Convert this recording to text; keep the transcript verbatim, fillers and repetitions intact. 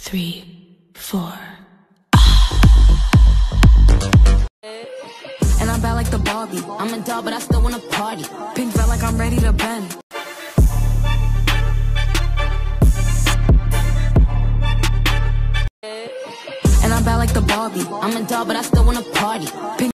three, four. And I'm bad like the Barbie. I'm a doll, but I still wanna party. Pink felt like I'm ready to bend. And I'm bad like the Barbie. I'm a doll, but I still wanna party. Pink